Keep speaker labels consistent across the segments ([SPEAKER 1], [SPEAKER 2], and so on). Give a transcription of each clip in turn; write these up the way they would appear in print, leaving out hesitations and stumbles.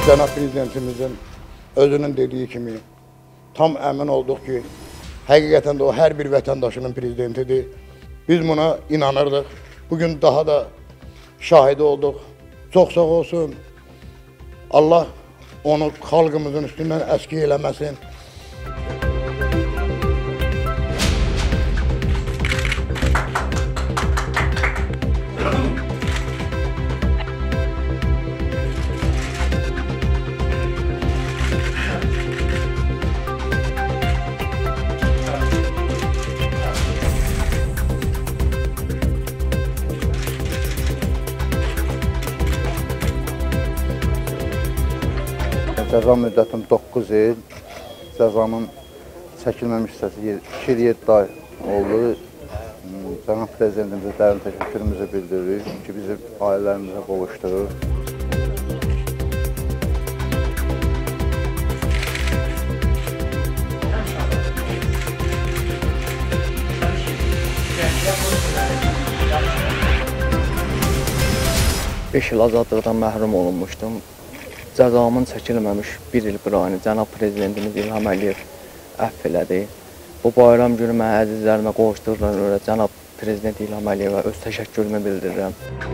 [SPEAKER 1] Cənab Prezidentimizin özünün dediyi kimi tam əmin olduq ki, həqiqətən də o hər bir vətəndaşının prezidentidir. Biz buna inanırdıq. Bugün daha da şahidi olduq. Çox sağ olsun. Allah onu xalqımızın üstündən əski eləməsin.
[SPEAKER 2] Cəza müddətim 9 il, cəzanın çəkilməmiş hissəsi 2-7 ay oldu. Cənab Prezidentimizə dərin təşəkkürümüzü bildiririk ki, bizi ailələrimizə qovuşdurur.
[SPEAKER 3] Beş il azadlıqdan məhrum olunmuşdum. Cəzamın çəkilməmiş bir il bir ayını Cənab Prezidentimiz İlham Əliyev əfv elədi. Bu bayram günü mən əzizlərimə qovuşdurduğuna görə Cənab Prezident İlham Əliyevə öz təşəkkürümü bildirirəm.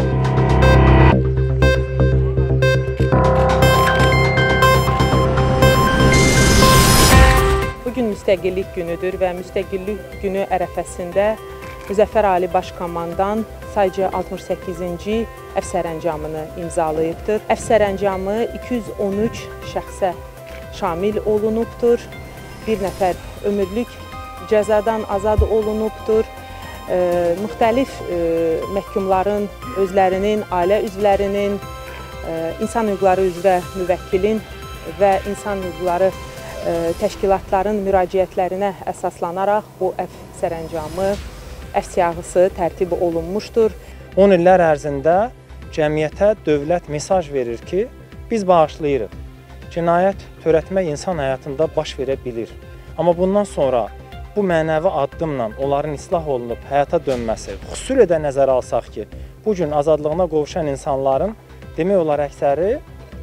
[SPEAKER 4] Bugün müstəqillik günüdür və müstəqillik günü ərəfəsində Müzəffər Ali Başkomandan sayca 68-ci əfsərəncamını imzalayıbdır. Əfsərəncamı 213 şəxsə şamil olunubdur. Bir nəfər ömürlük cəzadan azad olunubdur. Müxtəlif məhkumların özlərinin, ailə üzvlərinin, insan hüquqları üzrə müvəkkilin və insan hüquqları təşkilatların müraciətlərinə əsaslanaraq bu əfsərəncamı, əfv siyahısı tərtib olunmuşdur.
[SPEAKER 5] 10 illər ərzində cəmiyyətə dövlət mesaj verir ki, biz bağışlayırıq. Cinayət törətmək insan həyatında baş verə bilir. Amma bundan sonra bu mənəvi addımla onların islah olunub həyata dönməsi, xüsusilə də nəzərə alsaq ki, bugün azadlığına qovuşan insanların demək olar əksəri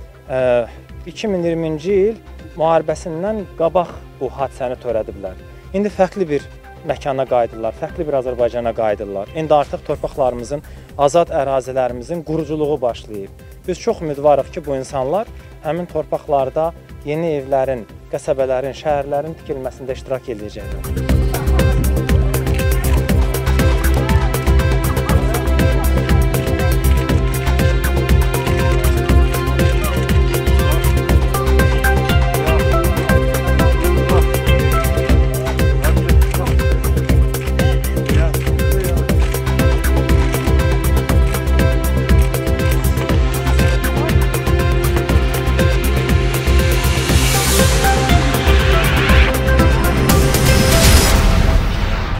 [SPEAKER 5] 2020-ci il müharibəsindən qabaq bu hadisəni törədiblər. İndi fərqli bir məkana qayıdırlar, fərqli bir Azərbaycana qayıdırlar. İndi artıq torpaqlarımızın, azad ərazilərimizin quruculuğu başlayıb. Biz çox ümidvarıq ki, bu insanlar həmin torpaqlarda yeni evlərin, qəsəbələrin, şəhərlərin tikilməsində iştirak edəcəklər.